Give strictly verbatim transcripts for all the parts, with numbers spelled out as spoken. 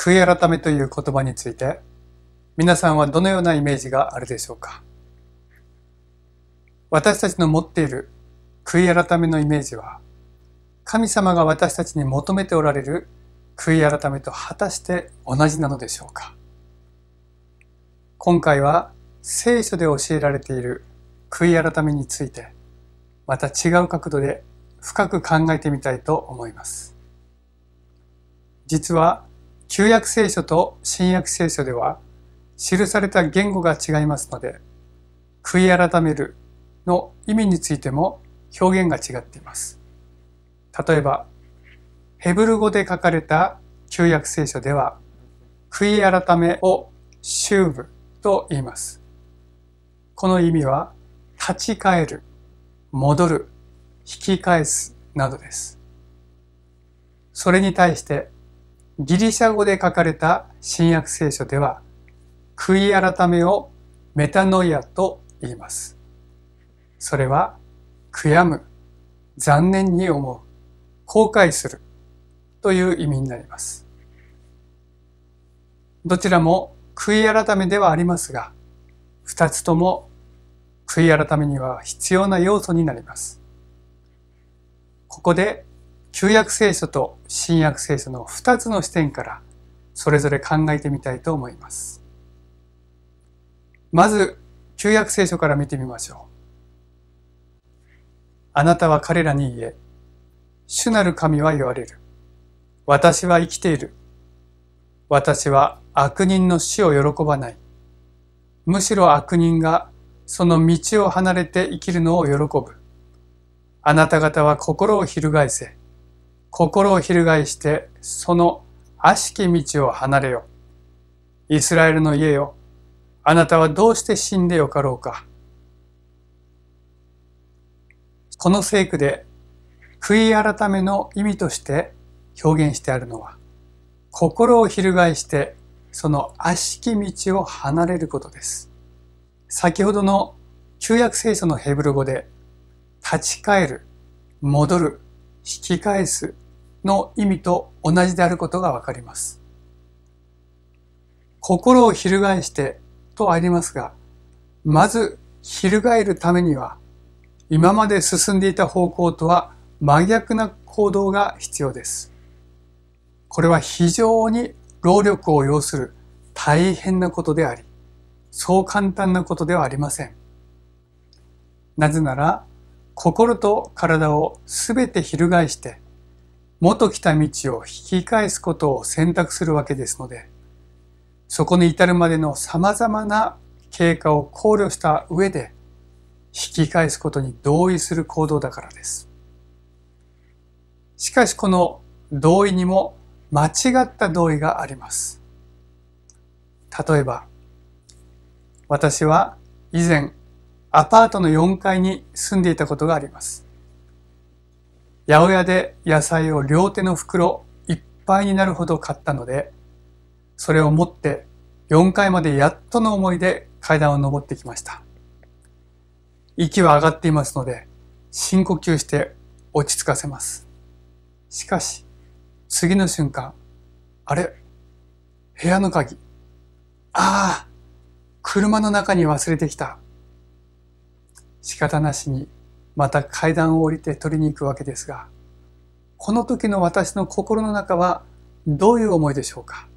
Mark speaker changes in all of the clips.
Speaker 1: 悔い改めという言葉について、皆さんはどのようなイメージがあるでしょうか。私たちの持っている悔い改めのイメージは、神様が私たちに求めておられる悔い改めと果たして同じなのでしょうか。今回は聖書で教えられている悔い改めについて、また違う角度で深く考えてみたいと思います。実は旧約聖書と新約聖書では記された言語が違いますので、悔い改めるの意味についても表現が違っています。例えば、ヘブル語で書かれた旧約聖書では、悔い改めをシューブと言います。この意味は、立ち返る、戻る、引き返すなどです。それに対して、ギリシャ語で書かれた新約聖書では、悔い改めをメタノイアと言います。それは、悔やむ、残念に思う、後悔するという意味になります。どちらも悔い改めではありますが、二つとも悔い改めには必要な要素になります。ここで旧約聖書と新約聖書の二つの視点からそれぞれ考えてみたいと思います。まず旧約聖書から見てみましょう。あなたは彼らに言え、主なる神は言われる。私は生きている。私は悪人の死を喜ばない。むしろ悪人がその道を離れて生きるのを喜ぶ。あなた方は心を翻せ。心を翻してその悪しき道を離れよ。イスラエルの家よ。あなたはどうして死んでよかろうか。この聖句で悔い改めの意味として表現してあるのは、心を翻してその悪しき道を離れることです。先ほどの旧約聖書のヘブル語で、立ち返る、戻る、引き返すの意味と同じであることがわかります。心を翻してとありますが、まず翻るためには、今まで進んでいた方向とは真逆な行動が必要です。これは非常に労力を要する大変なことであり、そう簡単なことではありません。なぜなら、心と体をすべて翻して、元来た道を引き返すことを選択するわけですので、そこに至るまでの様々な経過を考慮した上で、引き返すことに同意する行動だからです。しかしこの同意にも間違った同意があります。例えば、私は以前アパートのよんかいに住んでいたことがあります。八百屋で野菜を両手の袋いっぱいになるほど買ったので、それを持ってよんかいまでやっとの思いで階段を登ってきました。息は上がっていますので、深呼吸して落ち着かせます。しかし、次の瞬間、あれ、部屋の鍵。ああ、車の中に忘れてきた。仕方なしにまた階段を降りて取りに行くわけですが、この時の私の心の中はどういう思いでしょうか。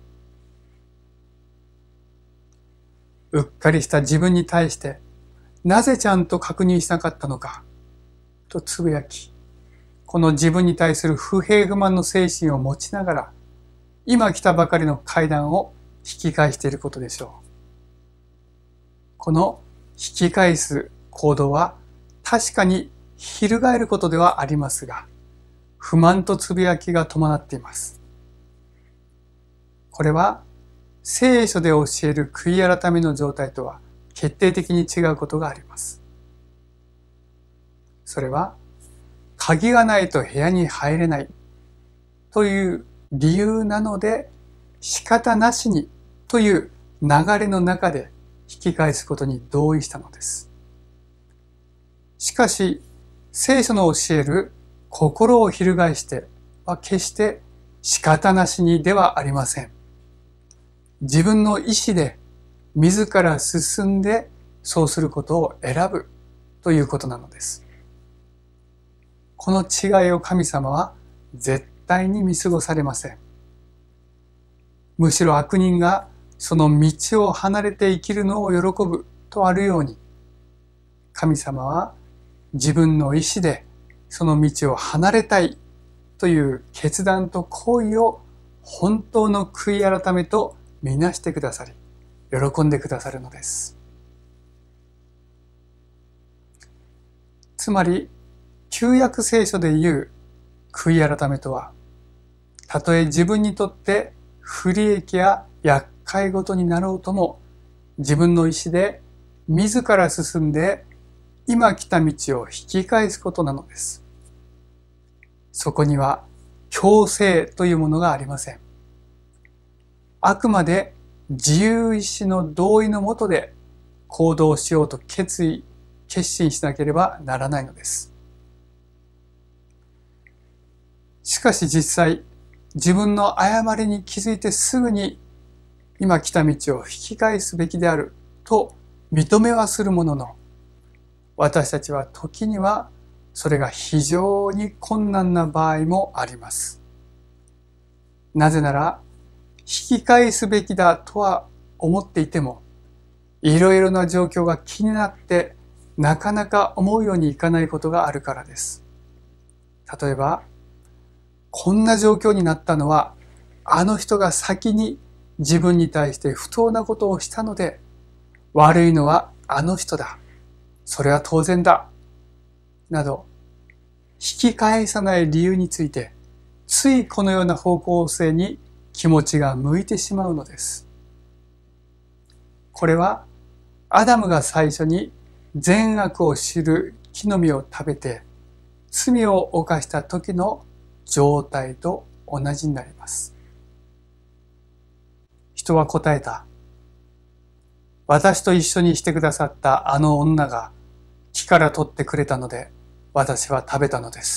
Speaker 1: うっかりした自分に対して、なぜちゃんと確認しなかったのか、とつぶやき、この自分に対する不平不満の精神を持ちながら、今来たばかりの階段を引き返していることでしょう。この引き返す行動は確かに翻ることではありますが、不満とつぶやきが伴っています。これは聖書で教える悔い改めの状態とは決定的に違うことがあります。それは、鍵がないと部屋に入れないという理由なので、仕方なしにという流れの中で引き返すことに同意したのです。しかし、聖書の教える心を翻しては決して仕方なしにではありません。 自分の意志で自ら進んでそうすることを選ぶということなのです。この違いを神様は絶対に見過ごされません。むしろ悪人がその道を離れて生きるのを喜ぶとあるように、神様は自分の意志でその道を離れたいという決断と行為を本当の悔い改めとみなしてくださり、喜んでくださるのです。つまり、旧約聖書で言う悔い改めとは、たとえ自分にとって不利益や厄介事になろうとも、自分の意志で自ら進んで今来た道を引き返すことなのです。そこには強制というものがありません。あくまで自由意志の同意のもとで行動しようと決意、決心しなければならないのです。しかし実際、自分の誤りに気づいてすぐに今来た道を引き返すべきであると認めはするものの、私たちは時にはそれが非常に困難な場合もあります。なぜなら、引き返すべきだとは思っていても、いろいろな状況が気になってなかなか思うようにいかないことがあるからです。例えば、こんな状況になったのは、あの人が先に自分に対して不当なことをしたので、悪いのはあの人だ。それは当然だ。など、引き返さない理由について、ついこのような方向性に気持ちが向いてしまうのです。これは、アダムが最初に善悪を知る木の実を食べて、罪を犯した時の状態と同じになります。人は答えた。私と一緒にしてくださったあの女が木から取ってくれたので、私は食べたのです。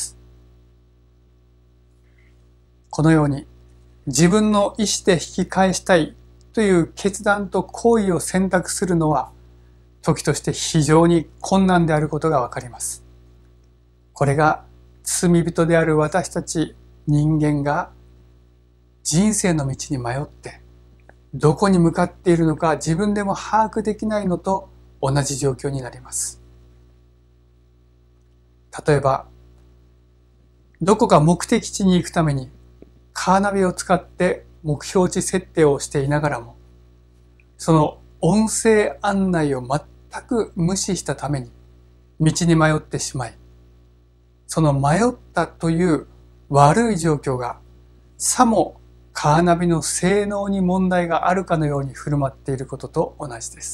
Speaker 1: このように自分の意思で引き返したいという決断と行為を選択するのは時として非常に困難であることがわかります。これが罪人である私たち人間が人生の道に迷ってどこに向かっているのか自分でも把握できないのと同じ状況になります。例えば、どこか目的地に行くためにカーナビを使って目標地設定をしていながらも、その音声案内を全く無視したために道に迷ってしまい、その迷ったという悪い状況がさもカーナビの性能に問題があるかのように振る舞っていることと同じです。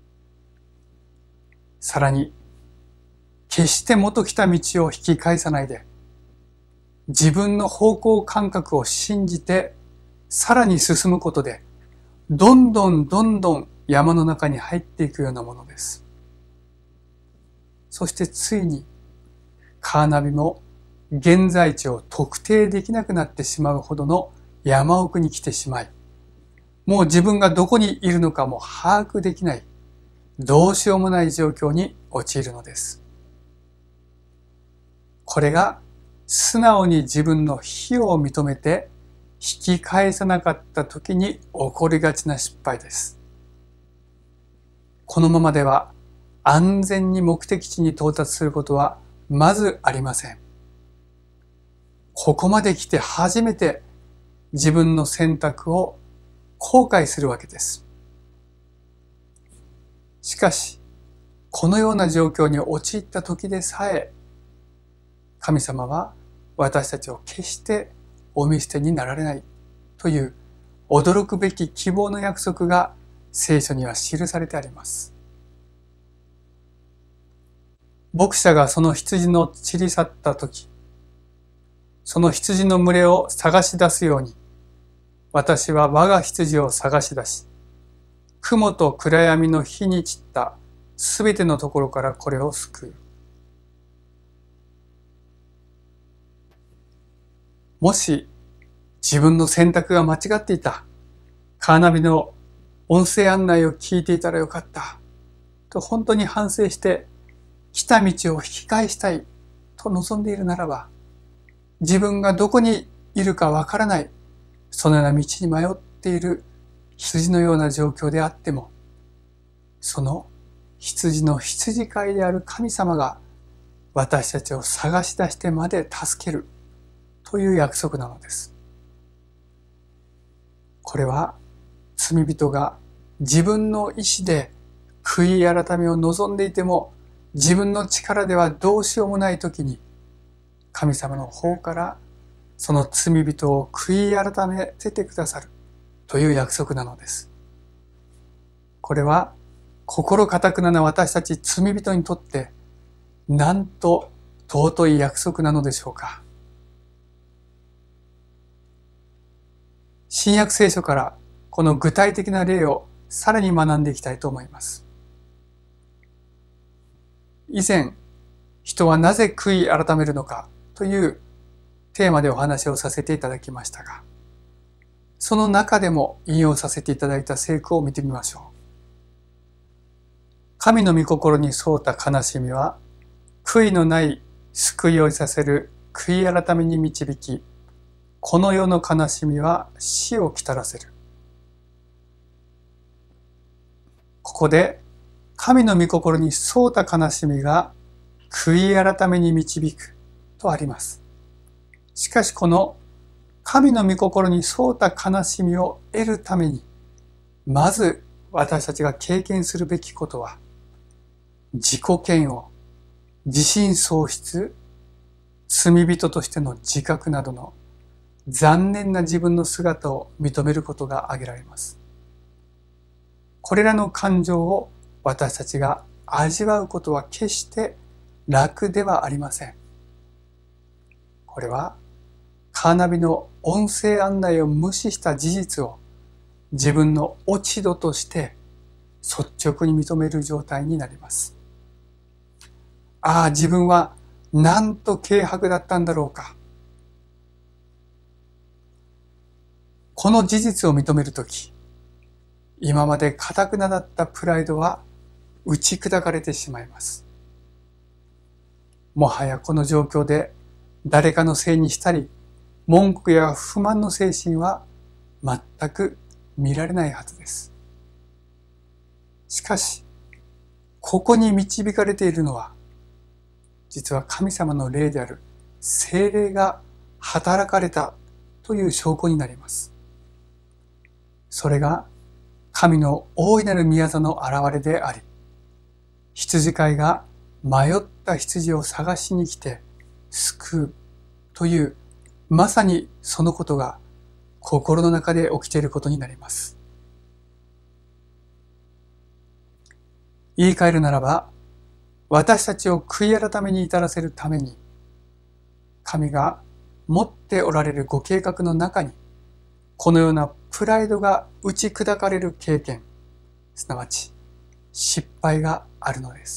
Speaker 1: さらに、決して元来た道を引き返さないで、自分の方向感覚を信じてさらに進むことで、どんどんどんどん山の中に入っていくようなものです。そしてついにカーナビも現在地を特定できなくなってしまうほどの山奥に来てしまい、もう自分がどこにいるのかも把握できない、どうしようもない状況に陥るのです。これが素直に自分の非を認めて引き返さなかった時に起こりがちな失敗です。このままでは安全に目的地に到達することはまずありません。ここまで来て初めて自分の選択を後悔するわけです。しかし、このような状況に陥った時でさえ、神様は私たちを決してお見捨てになられないという驚くべき希望の約束が聖書には記されてあります。牧者がその羊の散り去った時、その羊の群れを探し出すように、私は我が羊を探し出し、雲と暗闇の火に散ったすべてのところからこれを救う。もし自分の選択が間違っていた、 カーナビの音声案内を聞いていたらよかったと本当に反省して来た道を引き返したいと望んでいるならば、自分がどこにいるかわからない、そのような道に迷っている羊のような状況であっても、その羊の羊飼いである神様が私たちを探し出してまで助けるという約束なのです。これは罪人が自分の意志で悔い改めを望んでいても、自分の力ではどうしようもないときに、神様の方からその罪人を悔い改めせてくださるという約束なのです。これは心堅くなな私たち罪人にとってなんと尊い約束なのでしょうか。新約聖書からこの具体的な例をさらに学んでいきたいと思います。以前、人はなぜ悔い改めるのかというテーマでお話をさせていただきましたが、その中でも引用させていただいた聖句を見てみましょう。神の御心に沿った悲しみは、悔いのない救いをさせる悔い改めに導き、この世の悲しみは死をきたらせる。ここで、神の御心に沿った悲しみが悔い改めに導くとあります。しかしこの神の御心に沿った悲しみを得るために、まず私たちが経験するべきことは、自己嫌悪、自信喪失、罪人としての自覚などの残念な自分の姿を認めることが挙げられます。これらの感情を私たちが味わうことは決して楽ではありません。これはカーナビの音声案内を無視した事実を自分の落ち度として率直に認める状態になります。ああ、自分はなんと軽薄だったんだろうか。この事実を認めるとき、今まで堅くなだったプライドは打ち砕かれてしまいます。もはやこの状況で誰かのせいにしたり、文句や不満の精神は全く見られないはずです。しかし、ここに導かれているのは、実は神様の霊である聖霊が働かれたという証拠になります。それが神の大いなる宮座の現れであり、羊飼いが迷った羊を探しに来て救うという、まさにそのことが心の中で起きていることになります。言い換えるならば、私たちを悔い改めに至らせるために、神が持っておられるご計画の中に、このようなプライドが打ち砕かれる経験、すなわち失敗があるのです。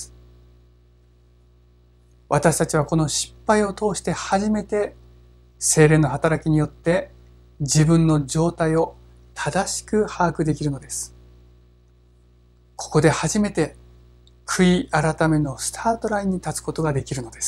Speaker 1: 私たちはこの失敗を通して初めて聖霊の働きによって自分の状態を正しく把握できるのです。ここで初めて悔い改めのスタートラインに立つことができるのです。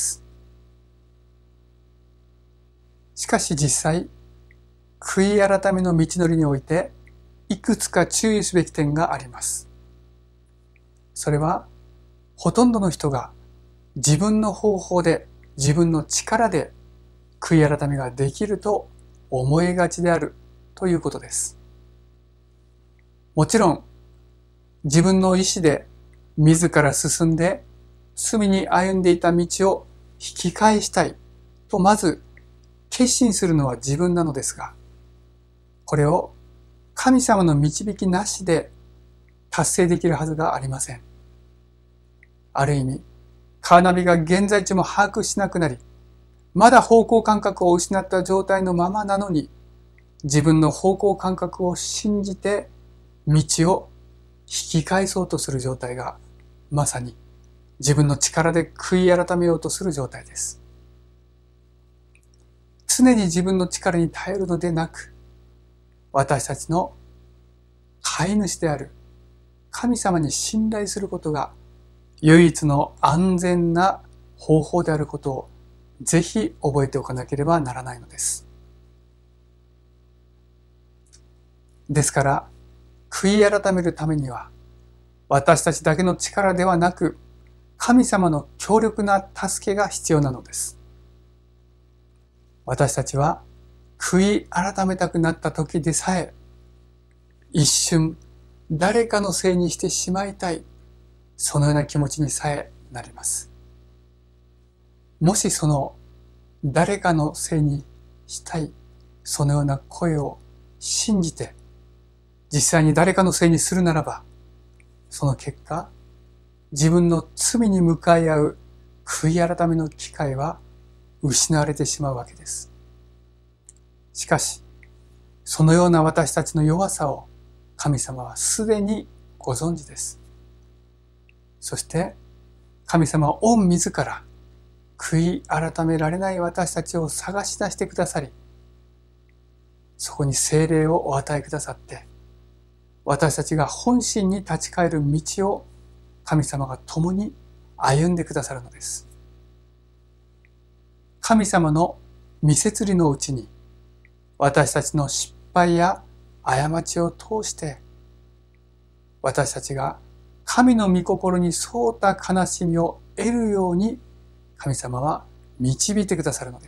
Speaker 1: しかし実際、悔い改めの道のりにおいていくつか注意すべき点があります。それはほとんどの人が自分の方法で自分の力で悔い改めができると思いがちであるということです。もちろん自分の意志で自ら進んで罪に歩んでいた道を引き返したいとまず決心するのは自分なのですが、これを神様の導きなしで達成できるはずがありません。ある意味、カーナビが現在地も把握しなくなり、まだ方向感覚を失った状態のままなのに、自分の方向感覚を信じて道を引き返そうとする状態が、まさに自分の力で悔い改めようとする状態です。常に自分の力に頼るのでなく、私たちの飼い主である神様に信頼することが唯一の安全な方法であることをぜひ覚えておかなければならないのです。ですから、悔い改めるためには、私たちだけの力ではなく、神様の強力な助けが必要なのです。私たちは悔い改めたくなった時でさえ、一瞬誰かのせいにしてしまいたい、そのような気持ちにさえなります。もしその誰かのせいにしたい、そのような声を信じて、実際に誰かのせいにするならば、その結果、自分の罪に向かい合う悔い改めの機会は失われてしまうわけです。しかし、そのような私たちの弱さを神様はすでにご存知です。そして、神様は御自ら悔い改められない私たちを探し出してくださり、そこに聖霊をお与えくださって、私たちが本心に立ち返る道を神様が共に歩んでくださるのです。神様の御摂理のうちに、私たちの失敗や過ちを通して、私たちが神の御心に沿った悲しみを得るように、神様は導いてくださるのです。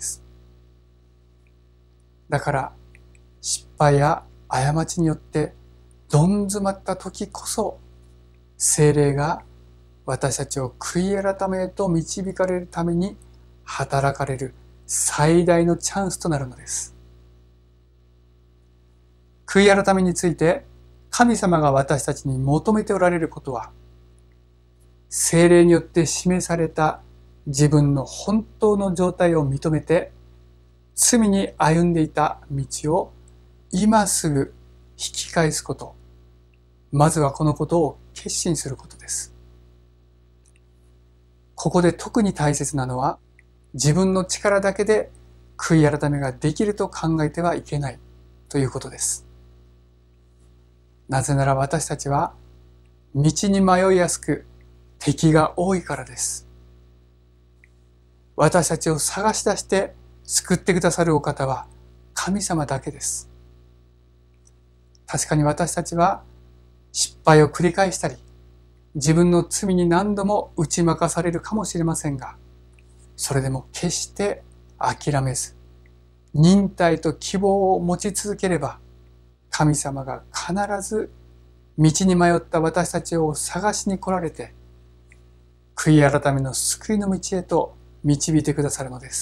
Speaker 1: だから、失敗や過ちによってどん詰まった時こそ、聖霊が私たちを悔い改めへと導かれるために働かれる最大のチャンスとなるのです。悔い改めについて神様が私たちに求めておられることは、聖霊によって示された自分の本当の状態を認めて、罪に歩んでいた道を今すぐ引き返すこと。まずはこのことを決心することです。ここで特に大切なのは、自分の力だけで悔い改めができると考えてはいけないということです。なぜなら私たちは道に迷いやすく敵が多いからです。私たちを探し出して救ってくださるお方は神様だけです。確かに私たちは失敗を繰り返したり、自分の罪に何度も打ち負かされるかもしれませんが、それでも決して諦めず、忍耐と希望を持ち続ければ、神様が必ず道に迷った私たちを探しに来られて、悔い改めの救いの道へと導いてくださるのです。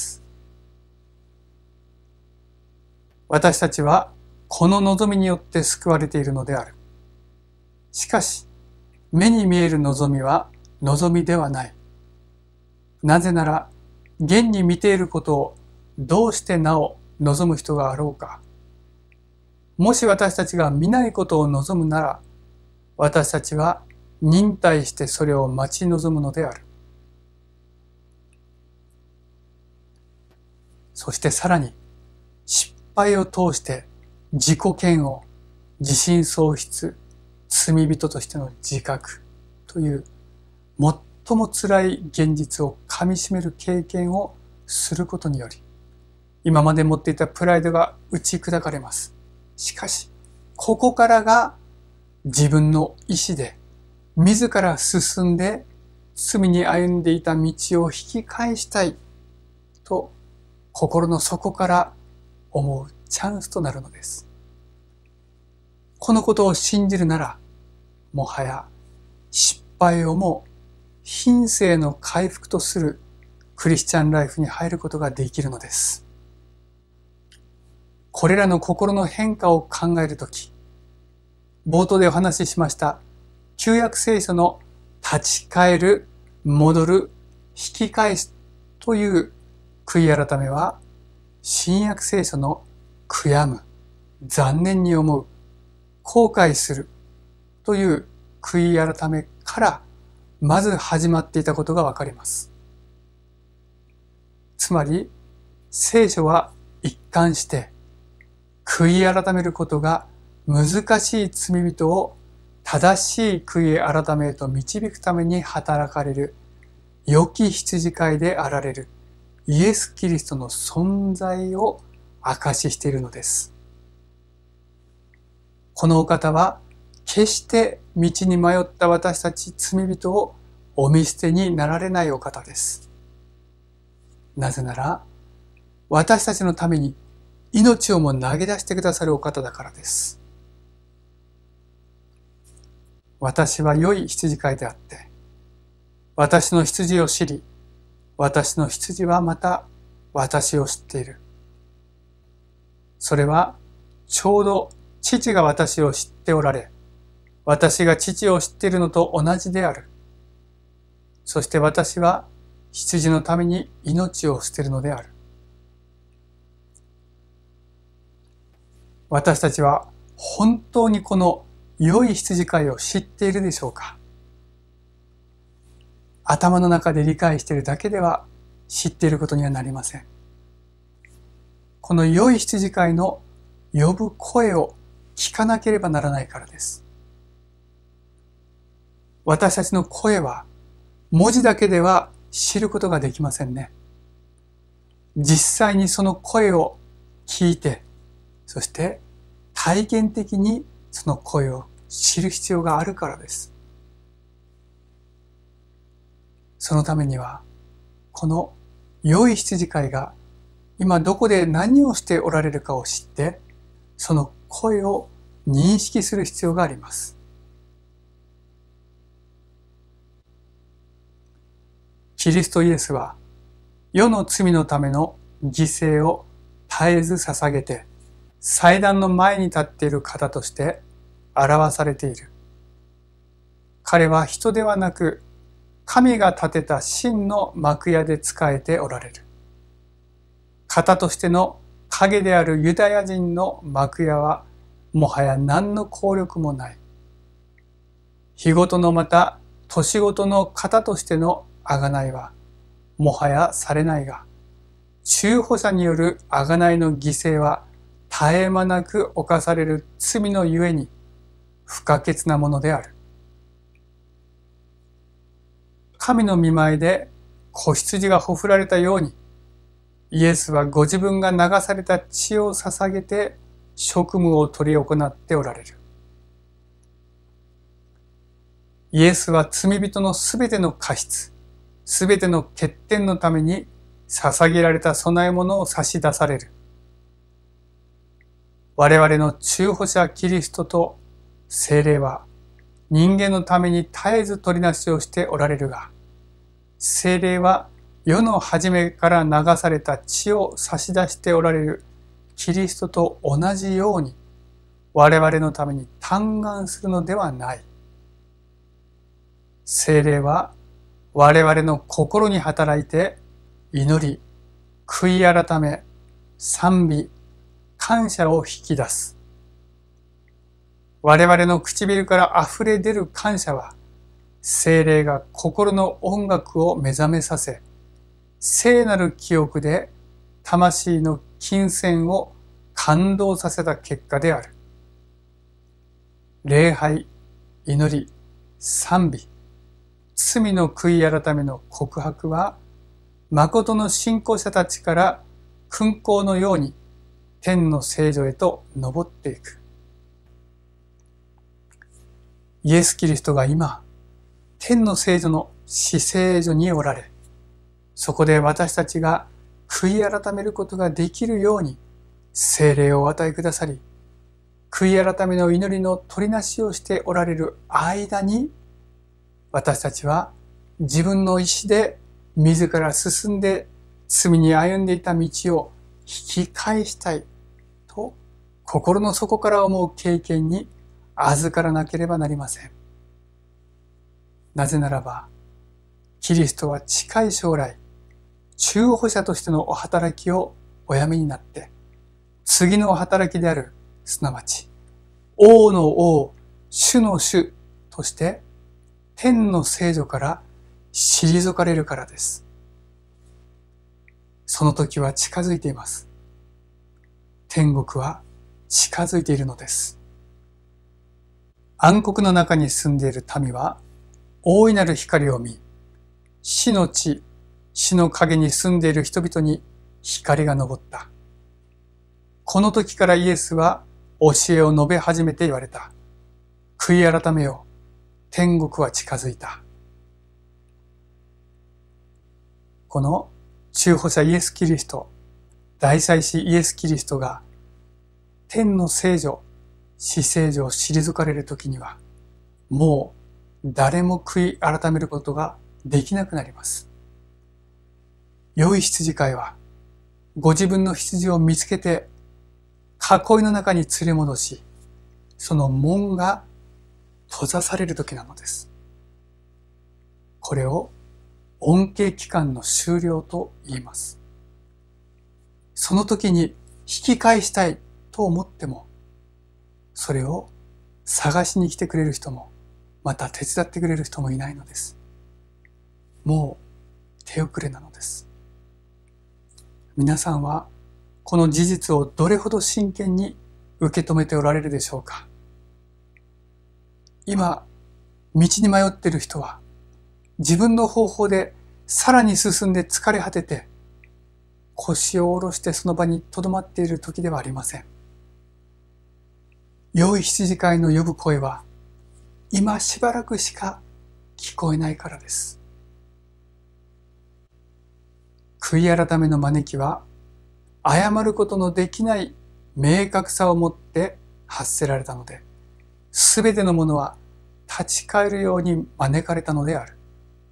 Speaker 1: 私たちはこの望みによって救われているのである。しかし、目に見える望みは望みではない。なぜなら、現に見ていることをどうしてなお望む人があろうか。もし私たちが見ないことを望むなら、私たちは忍耐してそれを待ち望むのである。そしてさらに、失敗を通して自己嫌悪、自信喪失、罪人としての自覚という最も辛い現実をかみしめる経験をすることにより、今まで持っていたプライドが打ち砕かれます。しかし、ここからが自分の意志で自ら進んで罪に歩んでいた道を引き返したいと心の底から思うチャンスとなるのです。このことを信じるなら、もはや失敗をも品性の回復とするクリスチャンライフに入ることができるのです。これらの心の変化を考えるとき、冒頭でお話ししました旧約聖書の立ち返る、戻る、引き返すという悔い改めは、新約聖書の悔やむ、残念に思う、後悔するという悔い改めからまず始まっていたことがわかります。つまり、聖書は一貫して悔い改めることが難しい罪人を正しい悔い改めへと導くために働かれる良き羊飼いであられるイエス・キリストの存在を証ししているのです。このお方は決して道に迷った私たち罪人をお見捨てになられないお方です。なぜなら私たちのために命をも投げ出してくださるお方だからです。私は良い羊飼いであって、私の羊を知り、私の羊はまた私を知っている。それはちょうど父が私を知っておられ、私が父を知っているのと同じである。そして私は羊のために命を捨てるのである。私たちは本当にこの良い羊飼いを知っているでしょうか？頭の中で理解しているだけでは知っていることにはなりません。この良い羊飼いの呼ぶ声を聞かなければならないからです。私たちの声は文字だけでは知ることができませんね。実際にその声を聞いて、そして体験的にその声を知る必要があるからです。そのためには、この良い羊飼いが今どこで何をしておられるかを知って、その声を認識する必要があります。キリストイエスは世の罪のための犠牲を絶えず捧げて、祭壇の前に立っている方として表されている。彼は人ではなく、神が建てた真の幕屋で仕えておられる。方としての影であるユダヤ人の幕屋はもはや何の効力もない。日ごとのまた年ごとの方としての贖いはもはやされないが、中保者による贖いの犠牲は絶え間なく犯される罪のゆえに不可欠なものである。神の御前で子羊がほふられたように、イエスはご自分が流された血を捧げて職務を執り行っておられる。イエスは罪人のすべての過失、すべての欠点のために捧げられた供え物を差し出される。我々の中保者キリストと聖霊は人間のために絶えず取りなしをしておられるが、聖霊は世の初めから流された血を差し出しておられるキリストと同じように我々のために嘆願するのではない。聖霊は我々の心に働いて祈り、悔い改め、賛美、感謝を引き出す。我々の唇から溢れ出る感謝は、聖霊が心の音楽を目覚めさせ、聖なる記憶で魂の金銭を感動させた結果である。礼拝、祈り、賛美、罪の悔い改めの告白は、誠の信仰者たちから勲功のように天の聖女へと昇っていく。イエス・キリストが今、天の聖女の至聖所におられ、そこで私たちが悔い改めることができるように聖霊をお与えくださり、悔い改めの祈りの取りなしをしておられる間に、私たちは自分の意志で自ら進んで罪に歩んでいた道を引き返したいと心の底から思う経験に預からなければなりません。なぜならば、キリストは近い将来、中保者としてのお働きをおやめになって、次のお働きである、すなわち、王の王、主の主として、天の聖女から退かれるからです。その時は近づいています。天国は近づいているのです。 暗黒の中に住んでいる民は大いなる光を見、死の地、死の影に住んでいる人々に光が昇った。この時からイエスは教えを述べ始めて言われた。悔い改めよ、天国は近づいた。この中保者イエス・キリスト、大祭司イエス・キリストが天の聖女、死聖女を退かれる時には、もう誰も悔い改めることができなくなります。良い羊飼いは、ご自分の羊を見つけて、囲いの中に連れ戻し、その門が閉ざされる時なのです。これを恩恵期間の終了と言います。その時に引き返したいと思っても、それを探しに来てくれる人も、また手伝ってくれる人もいないのです。もう手遅れなのです。皆さんはこの事実をどれほど真剣に受け止めておられるでしょうか。今、道に迷っている人は、自分の方法でさらに進んで疲れ果てて、腰を下ろしてその場に留まっている時ではありません。良い羊飼いの呼ぶ声は、今しばらくしか聞こえないからです。悔い改めの招きは、謝ることのできない明確さをもって発せられたので、すべてのものは立ち返るように招かれたのである。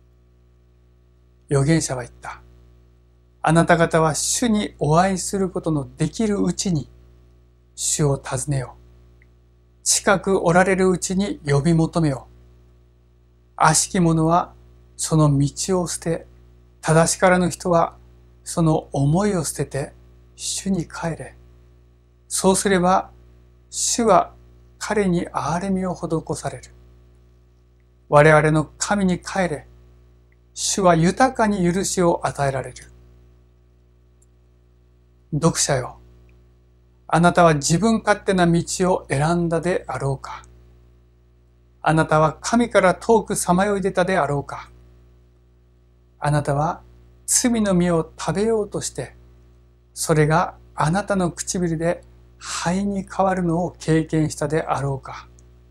Speaker 1: 預言者は言った。あなた方は主にお会いすることのできるうちに、主を訪ねよう。近くおられるうちに呼び求めよう。悪しき者はその道を捨て、正しからぬ人はその思いを捨てて主に帰れ。そうすれば主は彼に憐れみを施される。我々の神に帰れ。主は豊かに許しを与えられる。読者よ。あなたは自分勝手な道を選んだであろうか。あなたは神から遠くさまよい出たであろうか。あなたは罪の実を食べようとして、それがあなたの唇で灰に変わるのを経験したであろうか。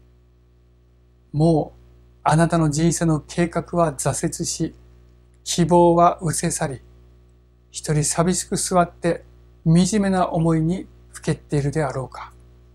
Speaker 1: もうあなたの人生の計画は挫折し、希望は失せ去り、一人寂しく座って惨めな思いにふけっているであろうか。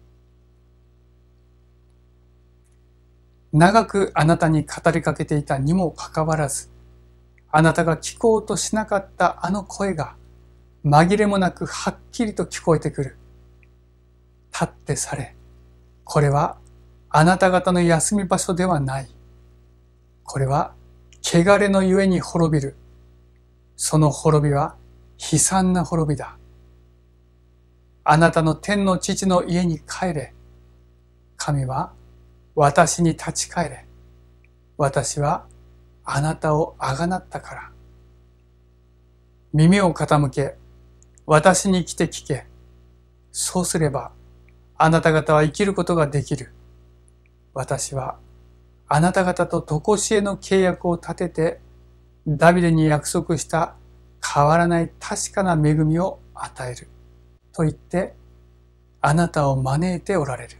Speaker 1: 長くあなたに語りかけていたにもかかわらず、あなたが聞こうとしなかったあの声が紛れもなくはっきりと聞こえてくる。立って去れ。これはあなた方の休み場所ではない。これは汚れのゆえに滅びる。その滅びは悲惨な滅びだ。あなたの天の父の家に帰れ。神は私に立ち返れ。私はあなたをあがなったから。耳を傾け、私に来て聞け。そうすれば、あなた方は生きることができる。私はあなた方と常しえの契約を立てて、ダビデに約束した変わらない確かな恵みを与える。と言って、あなたを招いておられる。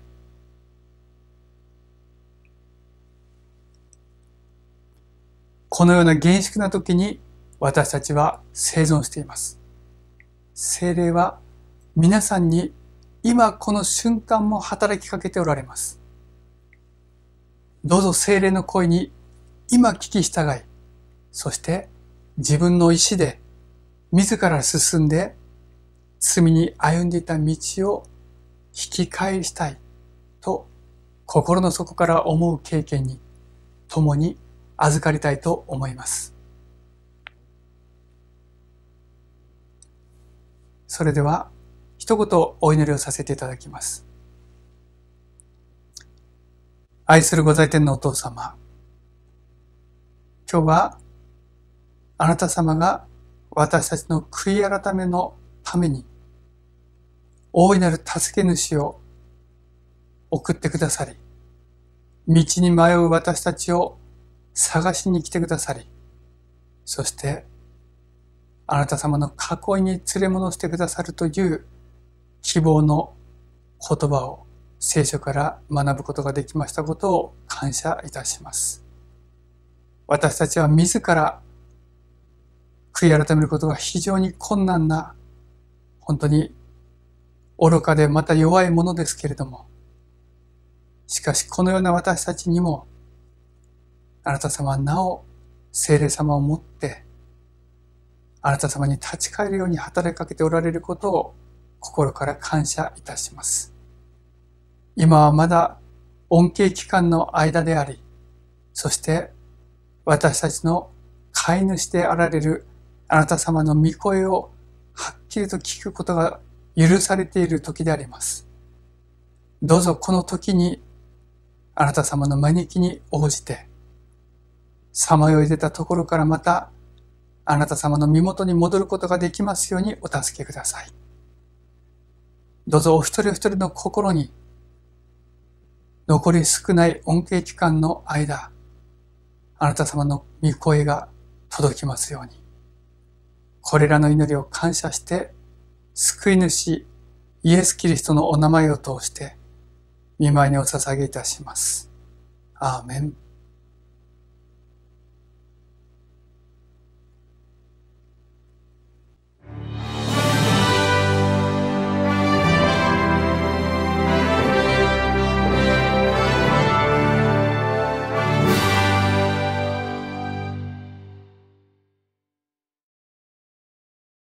Speaker 1: このような厳粛な時に私たちは生存しています。聖霊は皆さんに今この瞬間も働きかけておられます。どうぞ聖霊の声に今聞き従い、そして自分の意志で自ら進んで罪に歩んでいた道を引き返したいと心の底から思う経験に共に預かりたいと思います。それでは一言お祈りをさせていただきます。愛するご在天のお父様、今日はあなた様が私たちの悔い改めのために大いなる助け主を送ってくださり、 道に迷う私たちを探しに来てくださり、そしてあなた様の囲いに連れ戻してくださるという希望の言葉を聖書から学ぶことができましたことを感謝いたします。私たちは自ら悔い改めることが非常に困難な、本当に愚かでまた弱いものですけれども、しかしこのような私たちにも、あなた様はなお聖霊様をもって、あなた様に立ち返るように働きかけておられることを心から感謝いたします。今はまだ恩恵期間の間であり、そして私たちの飼い主であられるあなた様の御声をはっきりと聞くことが許されている時であります。どうぞこの時にあなた様の招きに応じて、さまよい出たところからまたあなた様の身元に戻ることができますようにお助けください。どうぞお一人お一人の心に残り少ない恩恵期間の間、あなた様の御声が届きますように。これらの祈りを感謝して、救い主イエス・キリストのお名前を通して、御前にお捧げいたします。アーメン。